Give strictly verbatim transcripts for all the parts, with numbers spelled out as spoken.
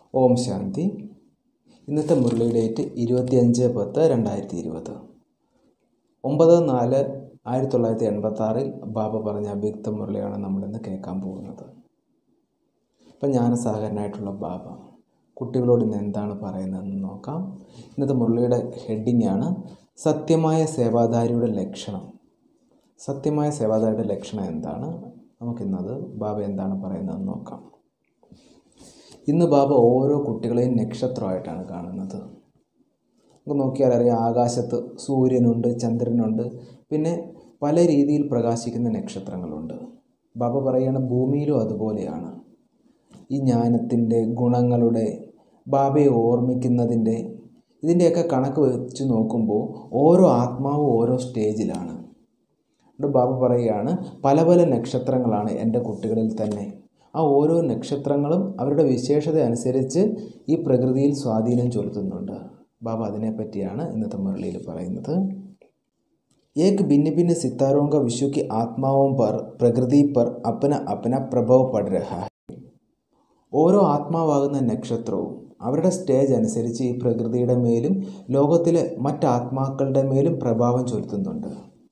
ഓം ശാന്തി. ഇന്നത്തെ മുരളി ഡേറ്റ് ഇരുപത്തിയഞ്ച് പത്ത് രണ്ടായിരത്തി ഇരുപത് ഒമ്പത് നാല് ആയിരത്തി തൊള്ളായിരത്തി എൺപത്തി ആറിൽ ബാബ പറഞ്ഞ അവ്യക്ത മുരളിയാണ് നമ്മളിന്ന് കേൾക്കാൻ പോകുന്നത്. ഇപ്പം ജ്ഞാനസാഗരനായിട്ടുള്ള ബാബ കുട്ടികളോട് ഇന്ന് എന്താണ് പറയുന്നതെന്ന് നോക്കാം. ഇന്നത്തെ മുരളിയുടെ ഹെഡിങ് ആണ് സത്യമായ സേവാധാരിയുടെ ലക്ഷണം. സത്യമായ സേവാധാരിയുടെ ലക്ഷണം എന്താണ്? നമുക്കിന്നത് ബാബ എന്താണ് പറയുന്നതെന്ന് നോക്കാം. ഇന്ന് ബാബ ഓരോ കുട്ടികളെയും നക്ഷത്രമായിട്ടാണ് കാണുന്നത്. നമുക്ക് നോക്കിയാൽ അറിയാം, ആകാശത്ത് സൂര്യനുണ്ട്, ചന്ദ്രനുണ്ട്, പിന്നെ പല രീതിയിൽ പ്രകാശിക്കുന്ന നക്ഷത്രങ്ങളുണ്ട്. ബാബ പറയുകയാണ് ഭൂമിയിലും അതുപോലെയാണ്. ഈ ജ്ഞാനത്തിൻ്റെ, ഗുണങ്ങളുടെ, ബാബയെ ഓർമ്മിക്കുന്നതിൻ്റെ, ഇതിൻ്റെയൊക്കെ കണക്ക് വെച്ച് നോക്കുമ്പോൾ ഓരോ ആത്മാവും ഓരോ സ്റ്റേജിലാണ്. ഇവിടെ ബാബ പറയുകയാണ് പല പല നക്ഷത്രങ്ങളാണ് എൻ്റെ കുട്ടികളിൽ തന്നെ. ആ ഓരോ നക്ഷത്രങ്ങളും അവരുടെ വിശേഷത അനുസരിച്ച് ഈ പ്രകൃതിയിൽ സ്വാധീനം ചെലുത്തുന്നുണ്ട്. ബാബ അതിനെപ്പറ്റിയാണ് ഇന്നത്തെ മുരളിയിൽ പറയുന്നത്. ഏക് ഭിന്ന ഭിന്ന സിത്താരോं का विश्व की आत्माओं पर प्रकृति पर अपना अपना प्रभाव पड़ रहा है. ഓരോ ആത്മാവാകുന്ന നക്ഷത്രവും അവരുടെ സ്റ്റേജ് അനുസരിച്ച് ഈ പ്രകൃതിയുടെ മേലും ലോകത്തിലെ മറ്റാത്മാക്കളുടെ മേലും പ്രഭാവം ചെലുത്തുന്നുണ്ട്.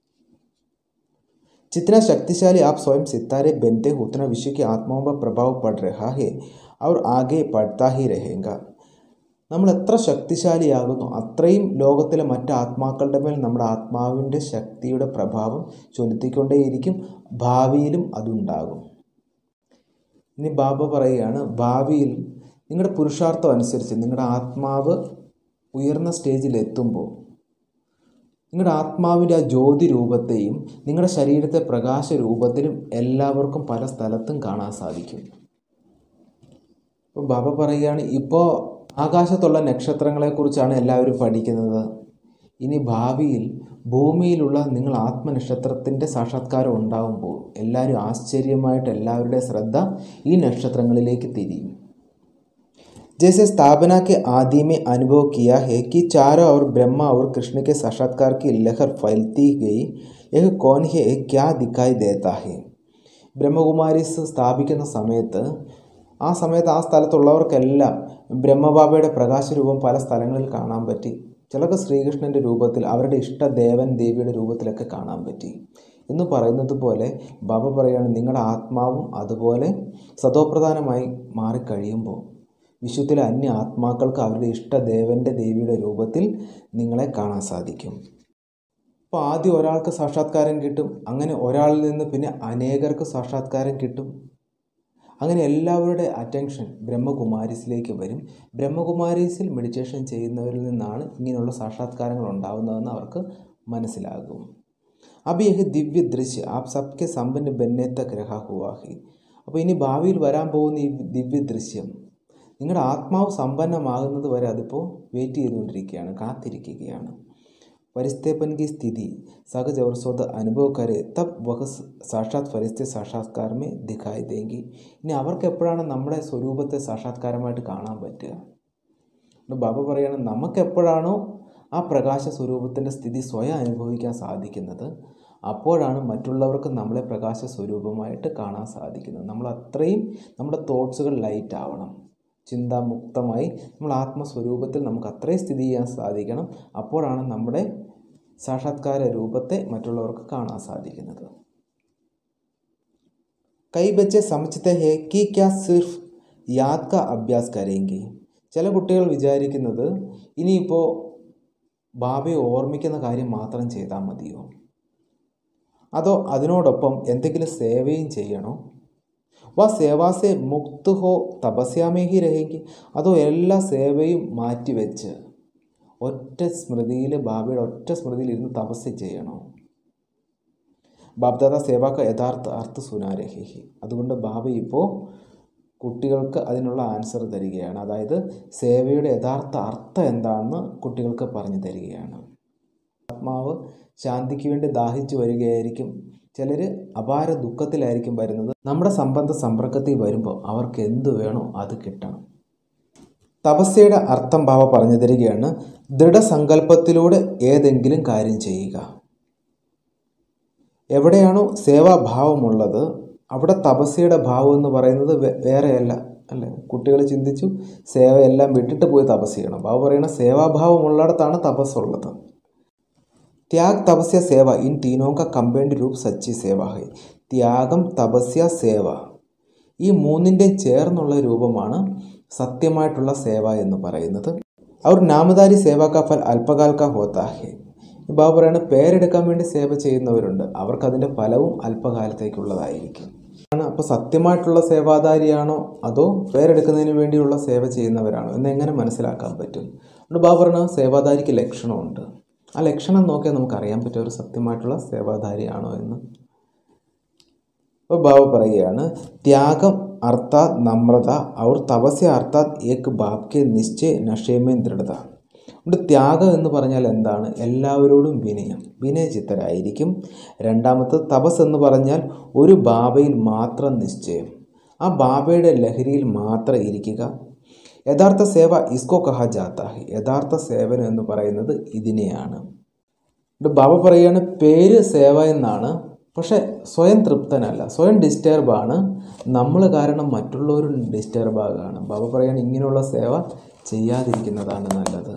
जितना शक्तिशाली आप स्वयं सितारे बनते हो उतना विश्व की आत्माओं पर प्रभाव पड़ रहा है और आगे पड़ता ही रहेगा. നമ്മൾ എത്ര ശക്തിശാലിയാകുന്നു അത്രയും ലോകത്തിലെ മറ്റ് ആത്മാക്കളുടെ മേൽ നമ്മുടെ ആത്മാവിൻ്റെ ശക്തിയുടെ പ്രഭാവം ചെലുത്തിക്കൊണ്ടേയിരിക്കും. ഭാവിയിലും അതുണ്ടാകും. ഇനി ബാബ പറയുകയാണ്, ഭാവിയിൽ നിങ്ങളുടെ പുരുഷാർത്ഥം അനുസരിച്ച് നിങ്ങളുടെ ആത്മാവ് ഉയർന്ന സ്റ്റേജിൽ എത്തുമ്പോൾ നിങ്ങളുടെ ആത്മാവിൻ്റെ ആ ജ്യോതി രൂപത്തെയും നിങ്ങളുടെ ശരീരത്തെ പ്രകാശ രൂപത്തിലും എല്ലാവർക്കും പല സ്ഥലത്തും കാണാൻ സാധിക്കും. ഇപ്പോൾ ബാബ പറയുകയാണ്, ഇപ്പോൾ ആകാശത്തുള്ള നക്ഷത്രങ്ങളെക്കുറിച്ചാണ് എല്ലാവരും പഠിക്കുന്നത്. ഇനി ഭാവിയിൽ ഭൂമിയിലുള്ള നിങ്ങൾ ആത്മനക്ഷത്രത്തിൻ്റെ സാക്ഷാത്കാരം ഉണ്ടാകുമ്പോൾ എല്ലാവരും ആശ്ചര്യമായിട്ട് എല്ലാവരുടെ ശ്രദ്ധ ഈ നക്ഷത്രങ്ങളിലേക്ക് തിരിയും. जैसे स्थापना के आदि में अनुभव किया है कि चारों ओर ब्रह्मा और कृष्ण के साक्षात्कार की लहर फैलती गई, यह कौन है, क्या दिखाई देता है. ബ്രഹ്മകുമാരീസ് സ്ഥാപിക്കുന്ന സമയത്ത് ആ സമയത്ത് ആ സ്ഥലത്തുള്ളവർക്കെല്ലാം ബ്രഹ്മബാബയുടെ പ്രകാശരൂപം പല സ്ഥലങ്ങളിൽ കാണാൻ പറ്റി. ചിലർക്ക് ശ്രീകൃഷ്ണൻ്റെ രൂപത്തിൽ, അവരുടെ ഇഷ്ടദേവൻ ദേവിയുടെ രൂപത്തിലൊക്കെ കാണാൻ പറ്റി എന്ന് പറയുന്നത് പോലെ ബാബ പറയുകയാണ്, നിങ്ങളുടെ ആത്മാവും അതുപോലെ സതോപ്രധാനമായി മാറിക്കഴിയുമ്പോൾ വിശ്വത്തിലെ അന്യ ആത്മാക്കൾക്ക് അവരുടെ ഇഷ്ടദേവൻ്റെ ദേവിയുടെ രൂപത്തിൽ നിങ്ങളെ കാണാൻ സാധിക്കും. അപ്പോൾ ആദ്യം ഒരാൾക്ക് സാക്ഷാത്കാരം കിട്ടും, അങ്ങനെ ഒരാളിൽ നിന്ന് പിന്നെ അനേകർക്ക് സാക്ഷാത്കാരം കിട്ടും. അങ്ങനെ എല്ലാവരുടെ അറ്റൻഷൻ ബ്രഹ്മകുമാരീസിലേക്ക് വരും. ബ്രഹ്മകുമാരീസിൽ മെഡിറ്റേഷൻ ചെയ്യുന്നവരിൽ നിന്നാണ് ഇങ്ങനെയുള്ള സാക്ഷാത്കാരങ്ങൾ ഉണ്ടാകുന്നതെന്ന് അവർക്ക് മനസ്സിലാകും. अब यह दिव्य दृश्य आप सबके संपन्न बनने तक रहा हुआ है. അപ്പോൾ ഇനി ഭാവിയിൽ വരാൻ പോകുന്ന ഈ ദിവ്യ ദൃശ്യം നിങ്ങളുടെ ആത്മാവ് സമ്പന്നമാകുന്നത് വരെ അതിപ്പോൾ വെയിറ്റ് ചെയ്തുകൊണ്ടിരിക്കുകയാണ്, കാത്തിരിക്കുകയാണ്. ഫരിസ്തേപ്പൻ की स्थिति सहज और शुद्ध अनुभव करे तब वह साक्षात फरिश्ते साक्षात्कार में दिखाई देंगी. ഇനി അവർക്ക് എപ്പോഴാണ് നമ്മുടെ സ്വരൂപത്തെ സാക്ഷാത്കാരമായിട്ട് കാണാൻ പറ്റുക? ബാബ പറയുകയാണ്, നമുക്കെപ്പോഴാണോ ആ പ്രകാശ സ്വരൂപത്തിൻ്റെ സ്ഥിതി സ്വയം അനുഭവിക്കാൻ സാധിക്കുന്നത് അപ്പോഴാണ് മറ്റുള്ളവർക്ക് നമ്മളെ പ്രകാശ സ്വരൂപമായിട്ട് കാണാൻ സാധിക്കുന്നത്. നമ്മൾ അത്രയും നമ്മുടെ തോട്ട്സുകൾ ലൈറ്റ് ആവണം, ചിന്താമുക്തമായി നമ്മൾ ആത്മസ്വരൂപത്തിൽ നമുക്ക് അത്രയും സ്ഥിതി ചെയ്യാൻ സാധിക്കണം. അപ്പോഴാണ് നമ്മുടെ സാക്ഷാത്കാര രൂപത്തെ മറ്റുള്ളവർക്ക് കാണാൻ സാധിക്കുന്നത്. കൈ ബच्चे समझते हैं कि क्या सिर्फ याद का अभ्यास करेंगे. ചില കുട്ടികൾ വിചാരിക്കുന്നത് ഇനിയിപ്പോൾ ബാബയെ ഓർമ്മിക്കുന്ന കാര്യം മാത്രം ചെയ്താൽ മതിയോ, അതോ അതിനോടൊപ്പം എന്തെങ്കിലും സേവയും ചെയ്യണോ? വ സേവാസെ മുക്ത് ഹോ തപസ്യാമേഹി രഹേങ്കി. അതോ എല്ലാ സേവയും മാറ്റിവെച്ച് ഒറ്റ സ്മൃതിയിൽ, ബാബയുടെ ഒറ്റ സ്മൃതിയിൽ ഇരുന്ന് തപസ് ചെയ്യണോ? ബാബ്ദാദ സേവാക്ക യഥാർത്ഥ അർത്ഥ സുനാരഹി. അതുകൊണ്ട് ബാബ ഇപ്പോൾ കുട്ടികൾക്ക് അതിനുള്ള ആൻസർ തരികയാണ്. അതായത് സേവയുടെ യഥാർത്ഥ അർത്ഥം എന്താണെന്ന് കുട്ടികൾക്ക് പറഞ്ഞു തരികയാണ്. ആത്മാവ് ശാന്തിക്ക് വേണ്ടി ദാഹിച്ചു വരികയായിരിക്കും. ചിലർ അപാര ദുഃഖത്തിലായിരിക്കും വരുന്നത്. നമ്മുടെ സംബന്ധ സമ്പർക്കത്തിൽ വരുമ്പോൾ അവർക്ക് എന്തു വേണോ അത് കിട്ടണം. തപസ്യയുടെ അർത്ഥം ബാബ പറഞ്ഞു തരികയാണ്, ദൃഢസങ്കല്പത്തിലൂടെ ഏതെങ്കിലും കാര്യം ചെയ്യുക. എവിടെയാണോ സേവാഭാവമുള്ളത് അവിടെ തപസ്യയുടെ ഭാവം എന്ന് പറയുന്നത് വേറെയല്ല, അല്ലേ? കുട്ടികൾ ചിന്തിച്ചു സേവയെല്ലാം വിട്ടിട്ട് പോയി തപസ് ചെയ്യണം. ബാബ പറയുന്ന സേവാഭാവം ഉള്ളിടത്താണ് തപസ്സുള്ളത്. ത്യാഗ് തപസ്യ സേവ ഇൻ തീനോ കാ കമ്പൈൻഡ് രൂപ് സച്ചി സേവ ഹൈ. ത്യാഗം, തപസ്യ, സേവ ഈ മൂന്നിൻ്റെയും ചേർന്നുള്ള രൂപമാണ് സത്യമായിട്ടുള്ള സേവ എന്ന് പറയുന്നത്. അവർ നാമധാരി സേവാ കാ ഫൽ അല്പകാൽ കാ ഹോത്താ ഹെ. ബാബ പറയുന്നത് പേരെടുക്കാൻ വേണ്ടി സേവ ചെയ്യുന്നവരുണ്ട്, അവർക്കതിൻ്റെ ഫലവും അല്പകാലത്തേക്കുള്ളതായിരിക്കും. അപ്പോൾ സത്യമായിട്ടുള്ള സേവാധാരിയാണോ അതോ പേരെടുക്കുന്നതിന് വേണ്ടിയുള്ള സേവ ചെയ്യുന്നവരാണോ എന്നെങ്ങനെ മനസ്സിലാക്കാൻ പറ്റും? അതുകൊണ്ട് ബാബ പറഞ്ഞ സേവാധാരിക്ക് ലക്ഷണമുണ്ട്. ആ ലക്ഷണം നോക്കിയാൽ നമുക്കറിയാൻ പറ്റും ഒരു സത്യമായിട്ടുള്ള സേവാധാരിയാണോ എന്ന്. അപ്പോൾ ബാബ പറയുകയാണ് ത്യാഗം അർത്ഥാത് നമ്രത ഔർ തപസ്യ അർത്ഥാത് ഏക് ബാപ് കെ നിശ്ചയ നഷേമേ ദൃഢത. അതുകൊണ്ട് ത്യാഗം എന്ന് പറഞ്ഞാൽ എന്താണ്? എല്ലാവരോടും വിനയം, വിനയചിത്തരായിരിക്കും. രണ്ടാമത്തെ തപസ് എന്ന് പറഞ്ഞാൽ ഒരു ബാബയിൽ മാത്രം നിശ്ചയം, ആ ബാബയുടെ ലഹരിയിൽ മാത്രം ഇരിക്കുക. യഥാർത്ഥ സേവ ഇസ്കോ കഹ ജാത്ത ഹൈ. യഥാർത്ഥ സേവനം എന്ന് പറയുന്നത് ഇതിനെയാണ്. ബാബ പറയുകയാണ് പേര് സേവ എന്നാണ്, പക്ഷെ സ്വയം തൃപ്തനല്ല, സ്വയം ഡിസ്റ്റർബാണ്. നമ്മൾ കാരണം മറ്റുള്ളവരും ഡിസ്റ്റർബ് ആകുകയാണ്. ബാബ പറയുകയാണ് ഇങ്ങനെയുള്ള സേവ ചെയ്യാതിരിക്കുന്നതാണ് നല്ലത്.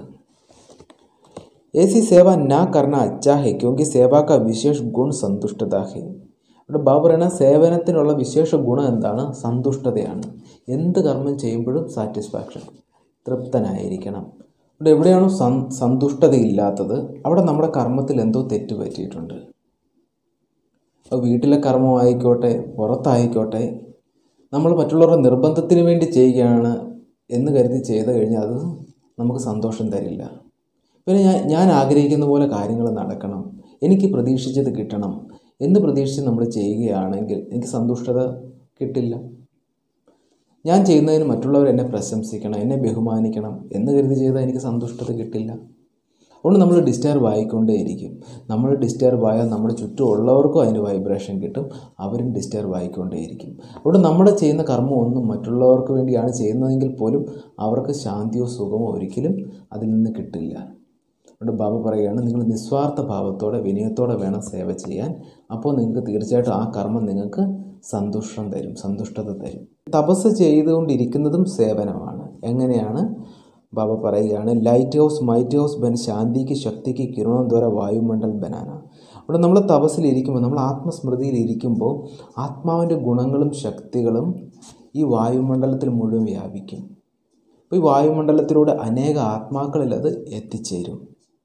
ऐसी सेवा ना करना अच्छा है क्योंकि सेवा का विशेष गुण संतुष्टता है. അവിടെ ബാബ പറയുന്ന സേവനത്തിനുള്ള വിശേഷ ഗുണം എന്താണ്? സന്തുഷ്ടതയാണ്. എന്ത് കർമ്മം ചെയ്യുമ്പോഴും സാറ്റിസ്ഫാക്ഷൻ, തൃപ്തനായിരിക്കണം. ഇവിടെ എവിടെയാണോ സം സന്തുഷ്ടതയില്ലാത്തത് അവിടെ നമ്മുടെ കർമ്മത്തിൽ എന്തോ തെറ്റ് പറ്റിയിട്ടുണ്ട്. അപ്പോൾ വീട്ടിലെ കർമ്മമായിക്കോട്ടെ പുറത്തായിക്കോട്ടെ നമ്മൾ മറ്റുള്ളവരുടെ നിർബന്ധത്തിന് വേണ്ടി ചെയ്യുകയാണ് എന്ന് കരുതി ചെയ്ത് കഴിഞ്ഞാൽ അത് നമുക്ക് സന്തോഷം തരില്ല. പിന്നെ ഞാൻ ഞാൻ ആഗ്രഹിക്കുന്ന പോലെ കാര്യങ്ങൾ നടക്കണം, എനിക്ക് പ്രതീക്ഷിച്ചത് കിട്ടണം എന്ന് പ്രതീക്ഷിച്ച് നമ്മൾ ചെയ്യുകയാണെങ്കിൽ എനിക്ക് സന്തുഷ്ടത കിട്ടില്ല. ഞാൻ ചെയ്യുന്നതിന് മറ്റുള്ളവർ എന്നെ പ്രശംസിക്കണം, എന്നെ ബഹുമാനിക്കണം എന്ന് കരുതി ചെയ്താൽ എനിക്ക് സന്തുഷ്ടത കിട്ടില്ല. അതുകൊണ്ട് നമ്മൾ ഡിസ്റ്റർബ് ആയിക്കൊണ്ടേയിരിക്കും. നമ്മൾ ഡിസ്റ്റർബ് ആയാൽ നമ്മുടെ ചുറ്റുമുള്ളവർക്കും അതിൻ്റെ വൈബ്രേഷൻ കിട്ടും, അവരും ഡിസ്റ്റർബ് ആയിക്കൊണ്ടേയിരിക്കും. അതുകൊണ്ട് നമ്മുടെ ചെയ്യുന്ന കർമ്മം ഒന്നും മറ്റുള്ളവർക്ക് വേണ്ടിയാണ് ചെയ്യുന്നതെങ്കിൽ പോലും അവർക്ക് ശാന്തിയോ സുഖമോ ഒരിക്കലും അതിൽ നിന്ന് കിട്ടില്ല. അതുകൊണ്ട് ബാബ പറയുകയാണ് നിങ്ങൾ നിസ്വാർത്ഥ ഭാവത്തോടെ വിനയത്തോടെ വേണം സേവ ചെയ്യാൻ. അപ്പോൾ നിങ്ങൾക്ക് തീർച്ചയായിട്ടും ആ കർമ്മം നിങ്ങൾക്ക് സന്തുഷ്ടം തരും, സന്തുഷ്ടത തരും. തപസ് ചെയ്തുകൊണ്ടിരിക്കുന്നതും സേവനമാണ്. എങ്ങനെയാണ്? ബാബ പറയുകയാണ് ലൈറ്റ് ഹൗസ് മൈറ്റ് ഹൗസ് ബൻ ശാന്തിക്ക് ശക്തിക്ക് കിരണം ദ്വാര വായുമണ്ഡൽ ബനാന. അവിടെ നമ്മൾ തപസ്സിലിരിക്കുമ്പോൾ, നമ്മൾ ആത്മസ്മൃതിയിലിരിക്കുമ്പോൾ ആത്മാവിൻ്റെ ഗുണങ്ങളും ശക്തികളും ഈ വായുമണ്ഡലത്തിൽ മുഴുവൻ വ്യാപിക്കും. അപ്പോൾ ഈ വായുമണ്ഡലത്തിലൂടെ അനേക ആത്മാക്കളിൽ അത് എത്തിച്ചേരും.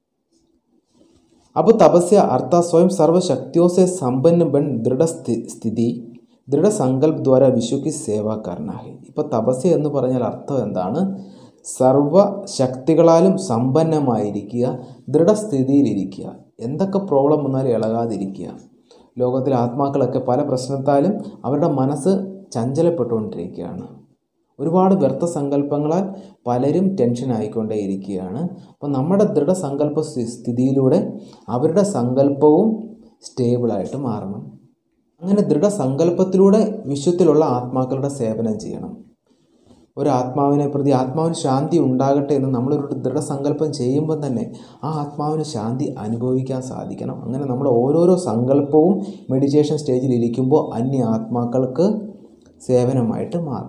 अब तपस्या अर्थात स्वयं सर्वशक्तियों से संपन्न बन दृढ़ സ്ഥിതി ദൃഢ സങ്കല്പ ദ്വാര വിശ്വ की സേവ करना है. ഇപ്പോൾ തപസ്യ എന്ന് പറഞ്ഞാൽ അർത്ഥം എന്താണ്? സർവശക്തികളാലും സമ്പന്നമായിരിക്കുക, ദൃഢസ്ഥിതിയിലിരിക്കുക, എന്തൊക്കെ പ്രോബ്ലം വന്നാലും ഇളകാതിരിക്കുക. ലോകത്തിലെ ആത്മാക്കളൊക്കെ പല പ്രശ്നത്താലും അവരുടെ മനസ്സ് ചഞ്ചലപ്പെട്ടുകൊണ്ടിരിക്കുകയാണ്. ഒരുപാട് വ്യർത്ഥ സങ്കല്പങ്ങളാൽ പലരും ടെൻഷൻ ആയിക്കൊണ്ടേയിരിക്കുകയാണ്. അപ്പോൾ നമ്മുടെ ദൃഢസങ്കല്പ സ്ഥിതിയിലൂടെ അവരുടെ സങ്കല്പവും സ്റ്റേബിളായിട്ട് മാറണം. അങ്ങനെ ദൃഢസങ്കല്പത്തിലൂടെ വിശ്വത്തിലുള്ള ആത്മാക്കളുടെ സേവനം ചെയ്യണം. ഒരു ആത്മാവിനെ പ്രതി ആത്മാവിന് ശാന്തി ഉണ്ടാകട്ടെ എന്ന് നമ്മളൊരു ദൃഢസങ്കല്പം ചെയ്യുമ്പോൾ തന്നെ ആ ആത്മാവിന് ശാന്തി അനുഭവിക്കാൻ സാധിക്കണം. അങ്ങനെ നമ്മുടെ ഓരോരോ സങ്കല്പവും മെഡിറ്റേഷൻ സ്റ്റേജിൽ ഇരിക്കുമ്പോൾ അന്യ ആത്മാക്കൾക്ക് സേവനമായിട്ട് മാറും.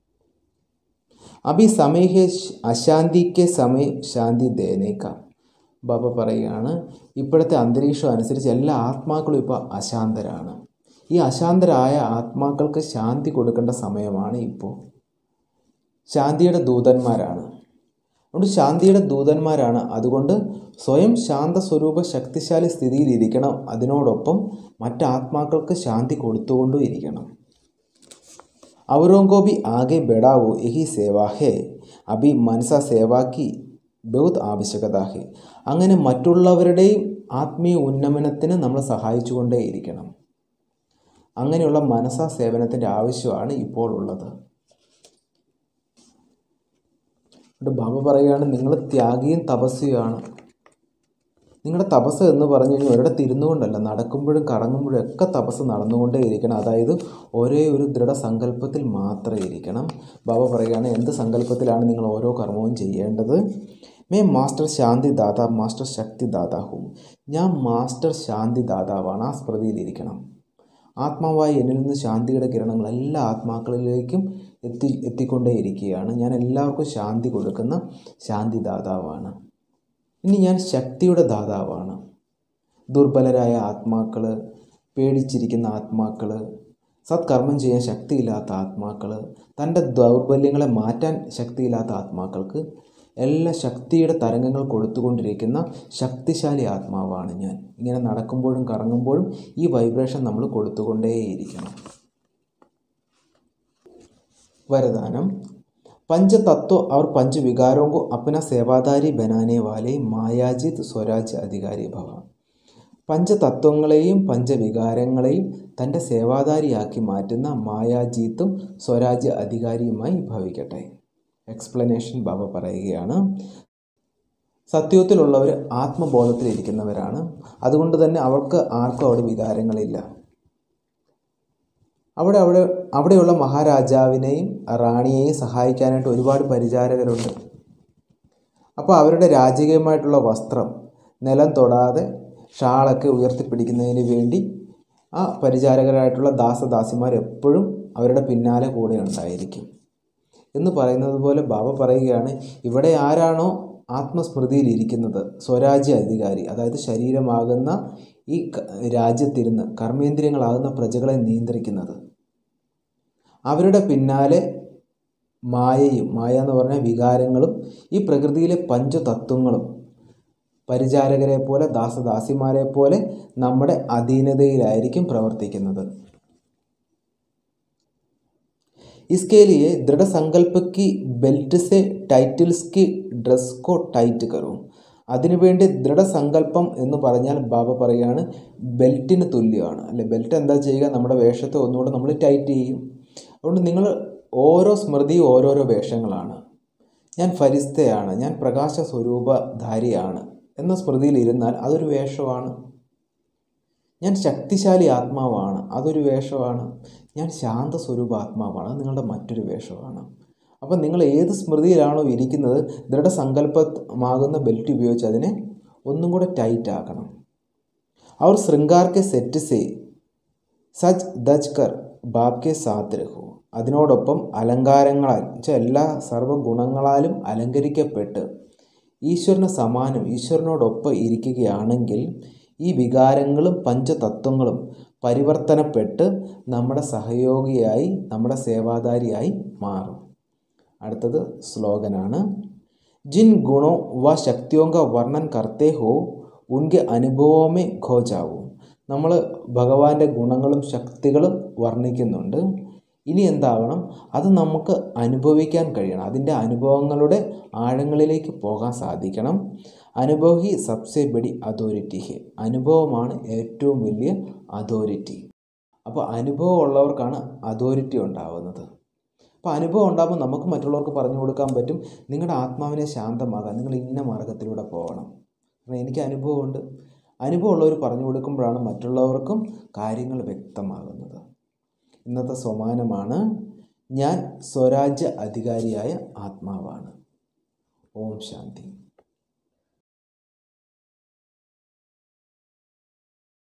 അഭി സമയ ഹേ അശാന്തിക്ക് സമയ ശാന്തി ദേനേക്ക. ബാബ പറയുകയാണ് ഇപ്പോഴത്തെ അന്തരീക്ഷം അനുസരിച്ച് എല്ലാ ആത്മാക്കളും ഇപ്പോൾ അശാന്തരാണ്. ഈ അശാന്തരായ ആത്മാക്കൾക്ക് ശാന്തി കൊടുക്കേണ്ട സമയമാണ് ഇപ്പോൾ. ശാന്തിയുടെ ദൂതന്മാരാണ്. അതുകൊണ്ട് ശാന്തിയുടെ ദൂതന്മാരാണ്. അതുകൊണ്ട് സ്വയം ശാന്തസ്വരൂപ ശക്തിശാലി സ്ഥിതിയിലിരിക്കണം. അതിനോടൊപ്പം മറ്റാത്മാക്കൾക്ക് ശാന്തി കൊടുത്തുകൊണ്ടും ഇരിക്കണം. അവരോं को भी आगे बढ़ाओ यही सेवा है अभी मनसा सेवा की बहुत आवश्यकता है. അങ്ങനെ മറ്റുള്ളവരുടെയും ആത്മീയ ഉന്നമനത്തിന് നമ്മൾ സഹായിച്ചുകൊണ്ടേയിരിക്കണം. അങ്ങനെയുള്ള മനസാ സേവനത്തിൻ്റെ ആവശ്യമാണ് ഇപ്പോൾ ഉള്ളത്. ബാബ പറയുകയാണ് നിങ്ങൾ ത്യാഗിയും തപസ്വിയാണ്. നിങ്ങളുടെ തപസ് എന്ന് പറഞ്ഞു കഴിഞ്ഞാൽ ഒരിടത്ത് ഇരുന്നു കൊണ്ടല്ല, നടക്കുമ്പോഴും കറങ്ങുമ്പോഴും ഒക്കെ തപസ് നടന്നുകൊണ്ടേ ഇരിക്കണം. അതായത് ഒരേ ഒരു ദൃഢസങ്കല്പത്തിൽ മാത്രമേ ഇരിക്കണം. ബാബ പറയുകയാണ് എന്ത് സങ്കല്പത്തിലാണ് നിങ്ങൾ ഓരോ കർമ്മവും ചെയ്യേണ്ടത്? മേ മാസ്റ്റർ ശാന്തി ദാതാ മാസ്റ്റർ ശക്തി ദാതാഹും. ഞാൻ മാസ്റ്റർ ശാന്തി ദാതാവാണ്. ആ സ്മൃതിയിലിരിക്കണം. ആത്മാവായി എന്നിൽ നിന്ന് ശാന്തിയുടെ കിരണങ്ങൾ എല്ലാ ആത്മാക്കളിലേക്കും എത്തി എത്തിക്കൊണ്ടേയിരിക്കുകയാണ്. ഞാൻ എല്ലാവർക്കും ശാന്തി കൊടുക്കുന്ന ശാന്തി ദാതാവാണ്. ഇനി ഞാൻ ശക്തിയുടെ ദാതാവാണ്. ദുർബലരായ ആത്മാക്കൾ, പേടിച്ചിരിക്കുന്ന ആത്മാക്കൾ, സത്കർമ്മം ചെയ്യാൻ ശക്തിയില്ലാത്ത ആത്മാക്കൾ, തൻ്റെ ദൗർബല്യങ്ങളെ മാറ്റാൻ ശക്തിയില്ലാത്ത ആത്മാക്കൾക്ക് എല്ലാ ശക്തിയുടെ തരംഗങ്ങൾ കൊടുത്തുകൊണ്ടിരിക്കുന്ന ശക്തിശാലി ആത്മാവാണ് ഞാൻ. ഇങ്ങനെ നടക്കുമ്പോഴും കറങ്ങുമ്പോഴും ഈ വൈബ്രേഷൻ നമ്മൾ കൊടുത്തുകൊണ്ടേയിരിക്കണം. वरदानम पंच तत्व और पंच विकारों को अपना सेवादारी बनाने वाले मायाजित स्वराज्य अधिकारी भव. പഞ്ചതത്വങ്ങളെയും പഞ്ചവികാരങ്ങളെയും തൻ്റെ സേവാധാരിയാക്കി മാറ്റുന്ന മായാജീത്തും സ്വരാജ്യ അധികാരിയുമായി ഭവിക്കട്ടെ. എക്സ്പ്ലനേഷൻ ബാബ പറയുകയാണ്. സത്യത്തിലുള്ളവർ ആത്മബോധത്തിലിരിക്കുന്നവരാണ്. അതുകൊണ്ട് തന്നെ അവർക്ക് ആർക്കും അവിടെ വികാരങ്ങളില്ല. അവിടെ അവിടെ അവിടെയുള്ള മഹാരാജാവിനെയും റാണിയെയും സഹായിക്കാനായിട്ട് ഒരുപാട് പരിചാരകരുണ്ട്. അപ്പോൾ അവരുടെ രാജകീയമായിട്ടുള്ള വസ്ത്രം നിലം തൊടാതെ ഷാളൊക്കെ ഉയർത്തിപ്പിടിക്കുന്നതിന് വേണ്ടി ആ പരിചാരകരായിട്ടുള്ള ദാസദാസിമാർ എപ്പോഴും അവരുടെ പിന്നാലെ കൂടെ ഉണ്ടായിരിക്കും എന്ന് പറയുന്നത് പോലെ ബാബ പറയുകയാണ്, ഇവിടെ ആരാണോ ആത്മസ്മൃതിയിലിരിക്കുന്നത്, സ്വരാജ്യ അധികാരി, അതായത് ശരീരമാകുന്ന ഈ രാജ്യത്തിരുന്ന് കർമ്മേന്ദ്രിയങ്ങളാകുന്ന പ്രജകളെ നിയന്ത്രിക്കുന്നത്, അവരുടെ പിന്നാലെ മായയും, മായ എന്ന് പറഞ്ഞാൽ വികാരങ്ങളും ഈ പ്രകൃതിയിലെ പഞ്ചതത്വങ്ങളും പരിചാരകരെ പോലെ ദാസദാസിമാരെ പോലെ നമ്മുടെ അധീനതയിലായിരിക്കും പ്രവർത്തിക്കുന്നത്. इसके लिए दृढ़ संकल्प की बेल्ट से टाइटल्स की ड्रेस को टाइट करो. അതിനുവേണ്ടി ദൃഢസങ്കല്പം എന്ന് പറഞ്ഞാൽ ബാബ പറയുകയാണ് ബെൽറ്റിന് തുല്യമാണ് അല്ലെ. ബെൽറ്റ് എന്താ ചെയ്യുക, നമ്മുടെ വേഷത്തെ ഒന്നുകൂടെ നമ്മൾ ടൈറ്റ് ചെയ്യും. അതുകൊണ്ട് നിങ്ങൾ ഓരോ സ്മൃതിയും ഓരോരോ വേഷങ്ങളാണ്. ഞാൻ ഫരിസ്തയാണ്, ഞാൻ പ്രകാശ സ്വരൂപധാരിയാണ് എന്ന സ്മൃതിയിൽ ഇരുന്നാൽ അതൊരു വേഷമാണ്. ഞാൻ ശക്തിശാലി ആത്മാവാണ്, അതൊരു വേഷമാണ്. ഞാൻ ശാന്ത സ്വരൂപ ആത്മാവാണ്, അത് നിങ്ങളുടെ മറ്റൊരു വേഷമാണ്. അപ്പം നിങ്ങൾ ഏത് സ്മൃതിയിലാണോ ഇരിക്കുന്നത്, ദൃഢസങ്കല്പമാകുന്ന ബെൽറ്റ് ഉപയോഗിച്ച് അതിനെ ഒന്നും കൂടെ ടൈറ്റ് ആക്കണം. അവർ ശൃംഗാർക്കെ സെറ്റ് സേ സജ് ദജ് കർ ബാബ്ക്കെ സാത്ത് രഹു. അതിനോടൊപ്പം അലങ്കാരങ്ങളാൽ വെച്ചാൽ എല്ലാ സർവ്വഗുണങ്ങളാലും അലങ്കരിക്കപ്പെട്ട് ഈശ്വരന് സമാനം, ഈശ്വരനോടൊപ്പം ഇരിക്കുകയാണെങ്കിൽ ഈ വികാരങ്ങളും പഞ്ചതത്വങ്ങളും പരിവർത്തനപ്പെട്ട് നമ്മുടെ സഹയോഗിയായി, നമ്മുടെ സേവാധാരിയായി മാറും. അടുത്തത് സ്ലോഗനാണ്. ജിൻ ഗുണോ വ ശക്തിയോ കാ വർണ്ണൻ കർത്തേ ഹോ ഉൻകെ അനുഭവമേ ഖോ ജാവൂ. നമ്മൾ ഭഗവാന്റെ ഗുണങ്ങളും ശക്തികളും വർണ്ണിക്കുന്നുണ്ട്. ഇനി എന്താവണം, അത് നമുക്ക് അനുഭവിക്കാൻ കഴിയണം. അതിൻ്റെ അനുഭവങ്ങളുടെ ആഴങ്ങളിലേക്ക് പോകാൻ സാധിക്കണം. അനുഭവി സബ്സെ ബഡി അതോറിറ്റി ഹെ. അനുഭവമാണ് ഏറ്റവും വലിയ അതോറിറ്റി. അപ്പോൾ അനുഭവം ഉള്ളവർക്കാണ് അതോറിറ്റി ഉണ്ടാവുന്നത്. അപ്പോൾ അനുഭവം ഉണ്ടാകുമ്പോൾ നമുക്ക് മറ്റുള്ളവർക്ക് പറഞ്ഞു കൊടുക്കാൻ പറ്റും, നിങ്ങളുടെ ആത്മാവിനെ ശാന്തമാകാൻ നിങ്ങൾ ഇന്ന മാർഗത്തിലൂടെ പോകണം. കാരണം എനിക്ക് അനുഭവമുണ്ട്. അനുഭവമുള്ളവർ പറഞ്ഞു കൊടുക്കുമ്പോഴാണ് മറ്റുള്ളവർക്കും കാര്യങ്ങൾ വ്യക്തമാകുന്നത്. ഇന്നത്തെ സമാനമാണ്, ഞാൻ സ്വരാജ്യ അധികാരിയായ ആത്മാവാണ്. ഓം ശാന്തി.